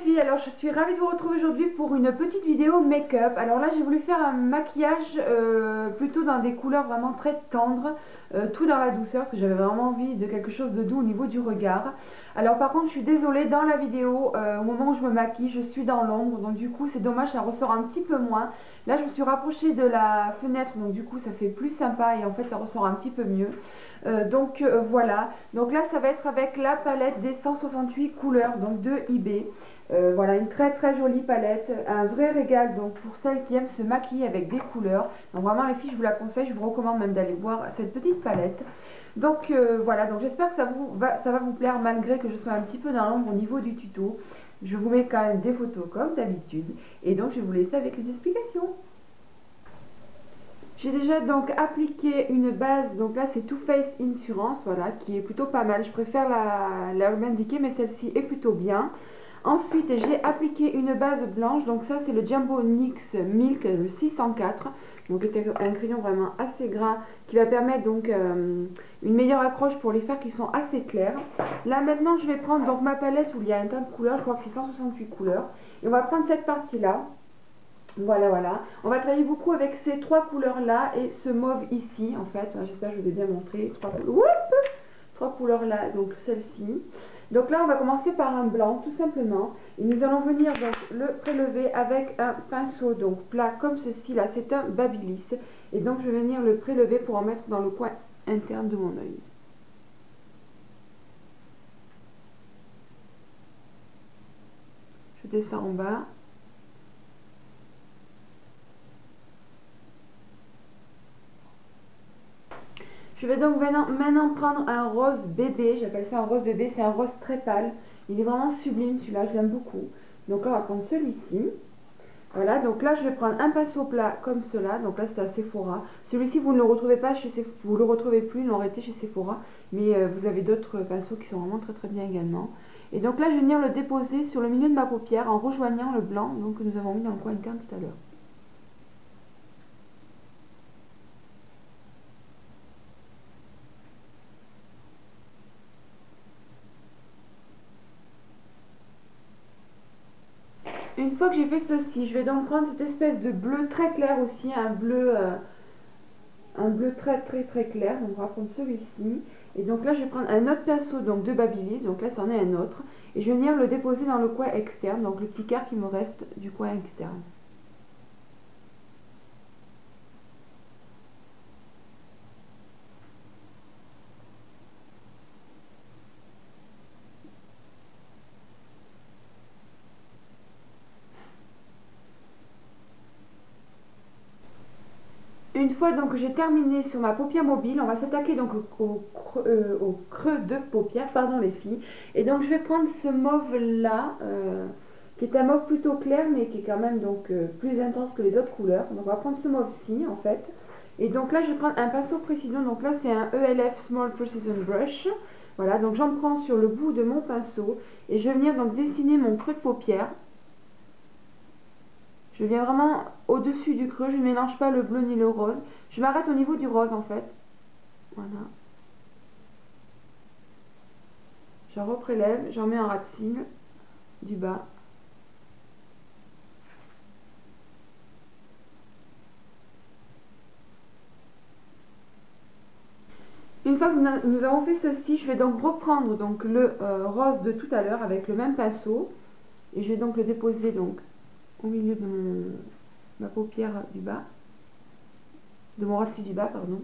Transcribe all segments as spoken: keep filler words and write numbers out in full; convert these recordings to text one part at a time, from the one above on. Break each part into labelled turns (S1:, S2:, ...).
S1: filles, alors je suis ravie de vous retrouver aujourd'hui pour une petite vidéo make-up. Alors là j'ai voulu faire un maquillage euh, plutôt dans des couleurs vraiment très tendres, euh, tout dans la douceur parce que j'avais vraiment envie de quelque chose de doux au niveau du regard. Alors par contre je suis désolée, dans la vidéo, euh, au moment où je me maquille, je suis dans l'ombre, donc du coup c'est dommage, ça ressort un petit peu moins. Là je me suis rapprochée de la fenêtre, donc du coup ça fait plus sympa et en fait ça ressort un petit peu mieux. Euh, donc euh, voilà, donc là ça va être avec la palette des cent soixante-huit couleurs donc de eBay. Euh, voilà, une très très jolie palette, un vrai régal donc pour celles qui aiment se maquiller avec des couleurs. Donc vraiment les filles, je vous la conseille, je vous recommande même d'aller voir cette petite palette. Donc euh, voilà, donc j'espère que ça, vous va, ça va vous plaire malgré que je sois un petit peu dans l'ombre au niveau du tuto. Je vous mets quand même des photos comme d'habitude et donc je vais vous laisser avec les explications. J'ai déjà donc appliqué une base, donc là c'est Too Faced Insurance, voilà, qui est plutôt pas mal. Je préfère la, la Urban Decay, mais celle-ci est plutôt bien. Ensuite j'ai appliqué une base blanche, donc ça c'est le Jumbo N Y X Milk, le six cent quatre. Donc c'est un crayon vraiment assez gras qui va permettre donc euh, une meilleure accroche pour les fers qui sont assez clairs. Là maintenant je vais prendre donc ma palette où il y a un tas de couleurs, je crois que c'est cent soixante-huit couleurs. Et on va prendre cette partie là. Voilà, voilà. On va travailler beaucoup avec ces trois couleurs-là et ce mauve ici, en fait. J'espère que je vous ai bien montré. Trois, trois couleurs-là, donc celle-ci. Donc là, on va commencer par un blanc, tout simplement. Et nous allons venir donc le prélever avec un pinceau donc plat comme ceci. Là, c'est un Babyliss. Et donc, je vais venir le prélever pour en mettre dans le coin interne de mon œil. Je descends en bas. Je vais donc maintenant prendre un rose bébé, j'appelle ça un rose bébé, c'est un rose très pâle. Il est vraiment sublime, celui-là, je l'aime beaucoup. Donc là, on va prendre celui-ci. Voilà, donc là, je vais prendre un pinceau plat comme cela. Donc là, c'est à Sephora. Celui-ci, vous ne le retrouvez pas chez Sephora, vous le retrouvez plus, il l'aurait été chez Sephora. Mais euh, vous avez d'autres pinceaux qui sont vraiment très très bien également. Et donc là, je vais venir le déposer sur le milieu de ma paupière en rejoignant le blanc donc, que nous avons mis dans le coin interne tout à l'heure. Une fois que j'ai fait ceci, je vais donc prendre cette espèce de bleu très clair aussi, un bleu, euh, un bleu très très très clair. Donc on va prendre celui-ci. Et donc là je vais prendre un autre pinceau donc de Babyliss, donc là c'en est un autre. Et je vais venir le déposer dans le coin externe, donc le petit quart qui me reste du coin externe. Une fois donc j'ai terminé sur ma paupière mobile, on va s'attaquer donc au, au, creux, euh, au creux de paupière, pardon les filles. Et donc je vais prendre ce mauve là, euh, qui est un mauve plutôt clair mais qui est quand même donc euh, plus intense que les autres couleurs. Donc on va prendre ce mauve-ci en fait. Et donc là je vais prendre un pinceau précision, donc là c'est un E L F Small Precision Brush. Voilà, donc j'en prends sur le bout de mon pinceau et je vais venir donc dessiner mon creux de paupière. Je viens vraiment au-dessus du creux, je ne mélange pas le bleu ni le rose. Je m'arrête au niveau du rose en fait. Voilà. J'en reprélève, j'en mets en ras de cils du bas. Une fois que nous avons fait ceci, je vais donc reprendre donc le euh, rose de tout à l'heure avec le même pinceau. Et je vais donc le déposer donc au milieu de mon, ma paupière du bas. De mon ras de cils du bas, pardon.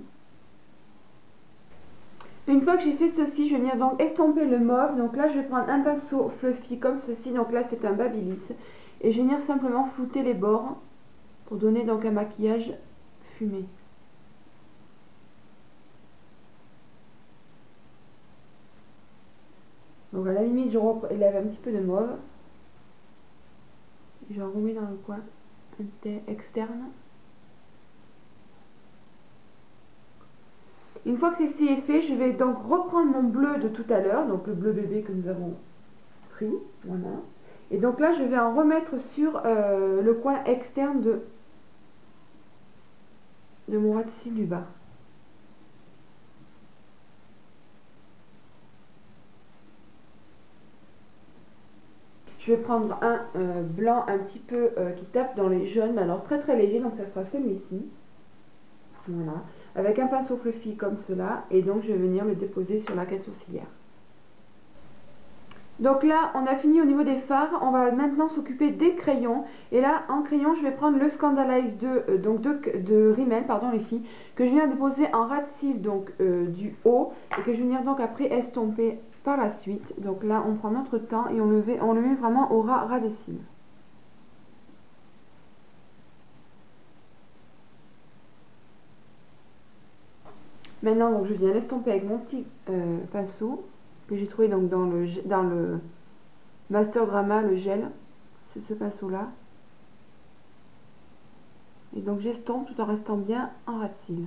S1: Une fois que j'ai fait ceci, je vais venir donc estomper le mauve. Donc là, je vais prendre un pinceau fluffy comme ceci. Donc là, c'est un Babyliss. Et je vais venir simplement flouter les bords pour donner donc un maquillage fumé. Donc à la limite, je relève un petit peu de mauve. Et j'en remets dans le coin externe. Une fois que ceci est fait, je vais donc reprendre mon bleu de tout à l'heure, donc le bleu bébé que nous avons pris, voilà. Et donc là, je vais en remettre sur euh, le coin externe de, de mon ras de cils du bas. Je vais prendre un euh, blanc un petit peu euh, qui tape dans les jaunes, mais alors très très léger, donc ça sera celui-ci. Voilà, avec un pinceau fluffy comme cela, et donc je vais venir le déposer sur la quête sourcilière. Donc là, on a fini au niveau des fards, on va maintenant s'occuper des crayons. Et là, en crayon, je vais prendre le Scandalize de, euh, donc de, de Rimmel, pardon les filles, que je viens déposer en ras de cils donc euh, du haut, et que je vais venir donc après estomper par la suite. Donc là, on prend notre temps et on le, met, on le met vraiment au ras, ras des cils. Maintenant, donc, je viens l'estomper avec mon petit euh, pinceau que j'ai trouvé donc dans le, dans le Master Drama, le gel. C'est ce pinceau là. Et donc j'estompe tout en restant bien en ras de cils.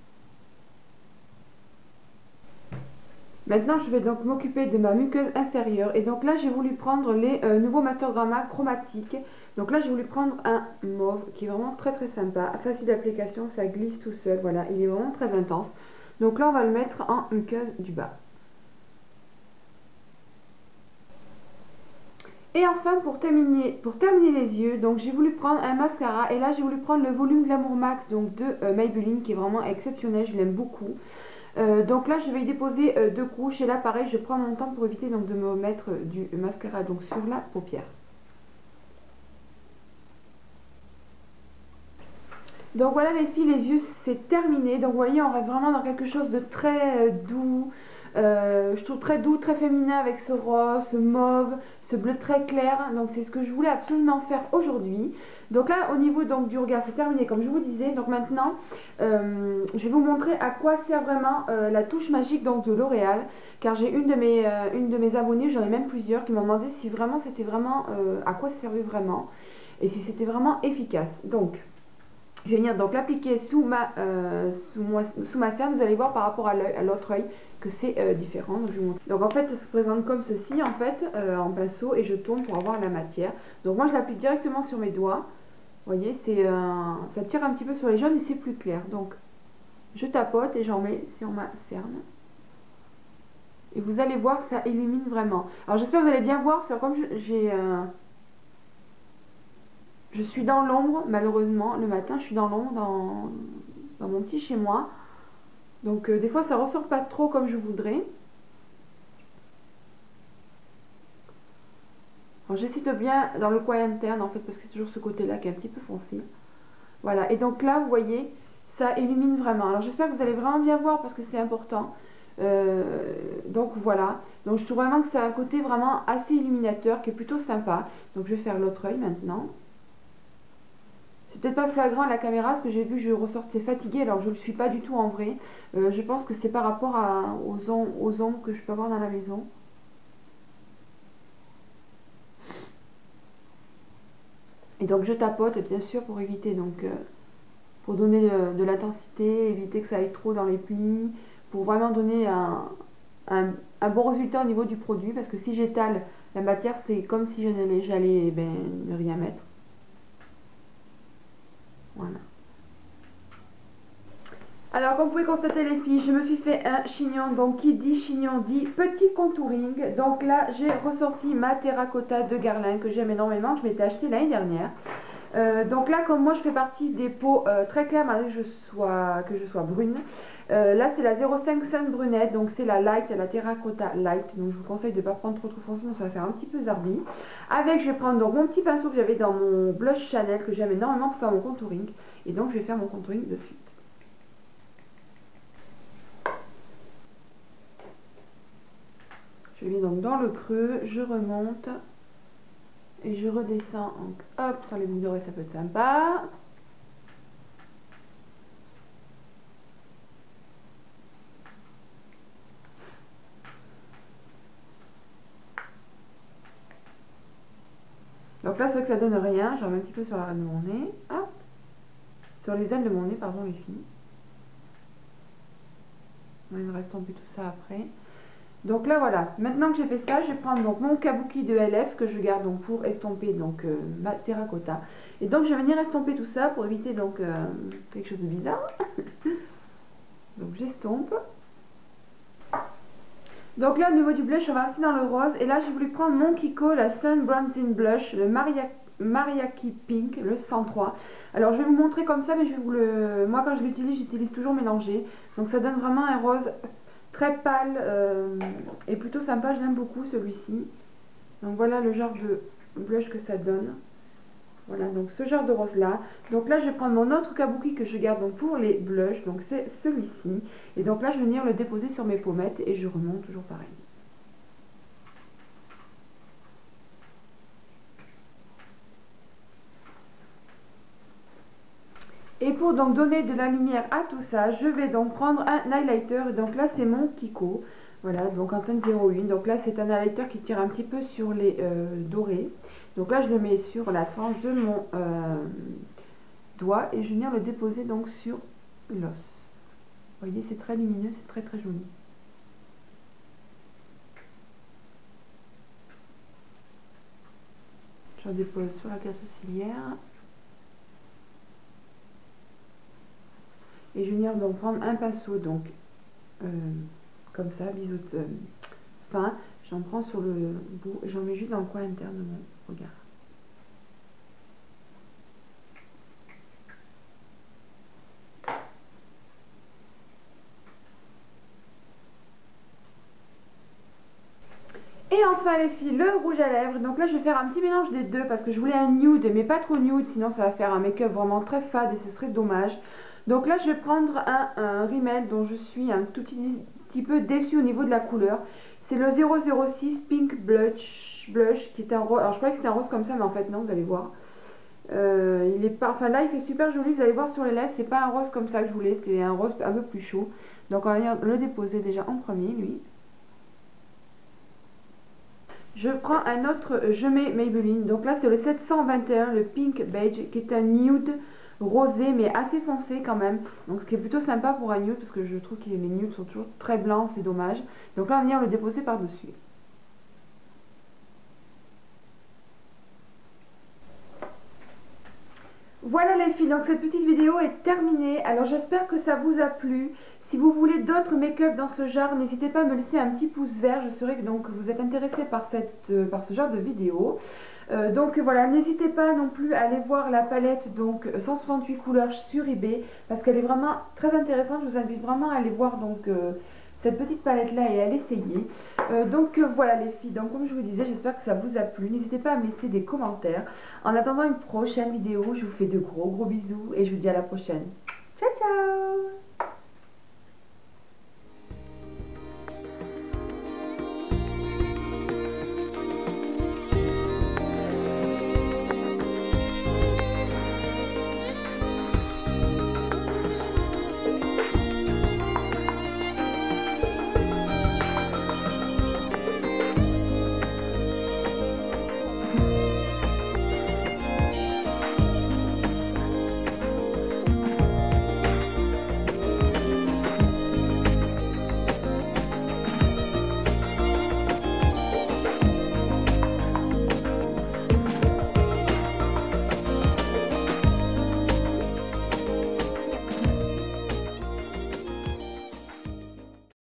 S1: Maintenant je vais donc m'occuper de ma muqueuse inférieure. Et donc là j'ai voulu prendre les euh, nouveaux Master Drama chromatiques. Donc là j'ai voulu prendre un mauve qui est vraiment très très sympa. Facile d'application, ça glisse tout seul. Voilà, il est vraiment très intense. Donc là on va le mettre en muqueuse du bas. Et enfin, pour terminer, pour terminer les yeux, donc j'ai voulu prendre un mascara. Et là, j'ai voulu prendre le volume Glamour Max donc de euh, Maybelline, qui est vraiment exceptionnel. Je l'aime beaucoup. Euh, donc là, je vais y déposer euh, deux couches. Et là, pareil, je prends mon temps pour éviter donc de me mettre euh, du mascara donc sur la paupière. Donc voilà les filles, les yeux, c'est terminé. Donc vous voyez, on reste vraiment dans quelque chose de très euh, doux. Euh, je trouve très doux, très féminin avec ce rose, ce mauve, ce bleu très clair. Donc c'est ce que je voulais absolument faire aujourd'hui. Donc là au niveau donc du regard c'est terminé comme je vous disais. Donc maintenant euh, je vais vous montrer à quoi sert vraiment euh, la touche magique donc de L'Oréal. Car j'ai une de mes euh, une de mes abonnées, j'en ai même plusieurs, qui m'ont demandé si vraiment c'était vraiment euh, à quoi ça servait vraiment et si c'était vraiment efficace. Donc je vais venir donc l'appliquer sous ma euh, sous, moi, sous ma cerne. Vous allez voir par rapport à l'autre œil que c'est euh, différent. Donc, je vous montre. Donc en fait ça se présente comme ceci en fait euh, en pinceau, et je tourne pour avoir la matière. Donc moi je l'applique directement sur mes doigts. Vous voyez, c'est euh, ça tire un petit peu sur les jaunes et c'est plus clair. Donc je tapote et j'en mets sur ma cerne. Et vous allez voir que ça illumine vraiment. Alors j'espère que vous allez bien voir, parce que comme j'ai euh, je suis dans l'ombre, malheureusement, le matin, je suis dans l'ombre, dans, dans mon petit chez moi. Donc, euh, des fois, ça ressort pas trop comme je voudrais. Alors, j'essaie de bien dans le coin interne, en fait, parce que c'est toujours ce côté-là qui est un petit peu foncé. Voilà, et donc là, vous voyez, ça illumine vraiment. Alors, j'espère que vous allez vraiment bien voir, parce que c'est important. Euh, donc, voilà. Donc, je trouve vraiment que c'est un côté vraiment assez illuminateur, qui est plutôt sympa. Donc, je vais faire l'autre œil maintenant. C'est peut-être pas flagrant à la caméra, parce que j'ai vu que je ressortais fatiguée, alors je ne le suis pas du tout en vrai. Euh, je pense que c'est par rapport à, aux, om aux ombres que je peux avoir dans la maison. Et donc je tapote, bien sûr, pour éviter, donc, euh, pour donner de, de l'intensité, éviter que ça aille trop dans les plis, pour vraiment donner un, un, un bon résultat au niveau du produit, parce que si j'étale la matière, c'est comme si j'allais eh ben, ne rien mettre. Voilà. Alors comme vous pouvez constater les filles, je me suis fait un chignon. Donc qui dit chignon dit petit contouring. Donc là j'ai ressorti ma terracotta de Guerlain que j'aime énormément, je m'étais acheté l'année dernière. Euh, donc là comme moi je fais partie des peaux euh, très claires malgré que je sois, que je sois brune. Euh, là c'est la zéro cinq Sun Brunette, donc c'est la light, la terracotta light. Donc je vous conseille de ne pas prendre trop trop foncé, ça va faire un petit peu zarbi. Avec je vais prendre donc mon petit pinceau que j'avais dans mon blush Chanel que j'aime énormément pour faire mon contouring. Et donc je vais faire mon contouring de suite. Je vais donc dans le creux, je remonte et je redescends. Donc hop, sur les boucles d'oreilles, ça peut être sympa. Donc là, c'est vrai que ça donne rien. Je remets un petit peu sur la reine de mon nez. Hop. Sur les ailes de mon nez, pardon, les filles. Il me reste tomber tout ça après. Donc là, voilà. Maintenant que j'ai fait ça, je vais prendre donc mon kabuki de L F que je garde donc pour estomper donc euh, ma terracotta. Et donc, je vais venir estomper tout ça pour éviter donc euh, quelque chose de bizarre. Donc, j'estompe. Donc là au niveau du blush on va rester dans le rose et là j'ai voulu prendre mon Kiko, la Sun Bronzing Blush, le Maria, Mariachi Pink, le cent trois. Alors je vais vous montrer comme ça mais je vais vous le... moi quand je l'utilise j'utilise toujours mélangé. Donc ça donne vraiment un rose très pâle euh, et plutôt sympa, je l'aime beaucoup celui-ci. Donc voilà le genre de blush que ça donne. Voilà, donc ce genre de rose là. Donc là je vais prendre mon autre kabuki que je garde donc pour les blushs, donc c'est celui-ci. Et donc là je vais venir le déposer sur mes pommettes et je remonte toujours pareil. Et pour donc donner de la lumière à tout ça, je vais donc prendre un highlighter. Et donc là c'est mon Kiko. Voilà, donc en teinte zéro un. Donc là c'est un highlighter qui tire un petit peu sur les euh, dorés. Donc là je le mets sur la frange de mon euh, doigt et je vais venir le déposer donc sur l'os. Vous voyez, c'est très lumineux, c'est très très joli. Je dépose sur la carte sourcilière. Et je vais venir donc prendre un pinceau, donc euh, comme ça, biseau euh, fin. J'en prends sur le bout et j'en mets juste dans le coin interne de mon regard. Et enfin les filles, le rouge à lèvres. Donc là je vais faire un petit mélange des deux parce que je voulais un nude mais pas trop nude, sinon ça va faire un make-up vraiment très fade et ce serait dommage. Donc là je vais prendre un, un Rimmel dont je suis un tout petit, petit peu déçue au niveau de la couleur. C'est le zéro zéro six Pink Blush, Blush qui est un rose. Alors je croyais que c'était un rose comme ça mais en fait non, vous allez voir. Euh, il est pas, enfin là il fait super joli, vous allez voir sur les lèvres, c'est pas un rose comme ça que je voulais, c'est un rose un peu plus chaud. Donc on va venir le déposer déjà en premier lui. Je prends un autre, je mets Maybelline, donc là c'est le sept cent vingt et un, le Pink Beige, qui est un nude rosé mais assez foncé quand même, donc ce qui est plutôt sympa pour un nude parce que je trouve que les nudes sont toujours très blancs, c'est dommage. Donc là on va venir le déposer par dessus. Voilà les filles, donc cette petite vidéo est terminée, alors j'espère que ça vous a plu. Si vous voulez d'autres make-up dans ce genre, n'hésitez pas à me laisser un petit pouce vert, je saurai que donc vous êtes intéressé par, cette, euh, par ce genre de vidéo. Euh, donc voilà, n'hésitez pas non plus à aller voir la palette donc cent soixante-huit couleurs sur eBay parce qu'elle est vraiment très intéressante. Je vous invite vraiment à aller voir donc euh, cette petite palette là et à l'essayer. Euh, donc euh, voilà les filles, donc comme je vous disais, j'espère que ça vous a plu. N'hésitez pas à me laisser des commentaires. En attendant une prochaine vidéo, je vous fais de gros gros bisous et je vous dis à la prochaine. Ciao ciao.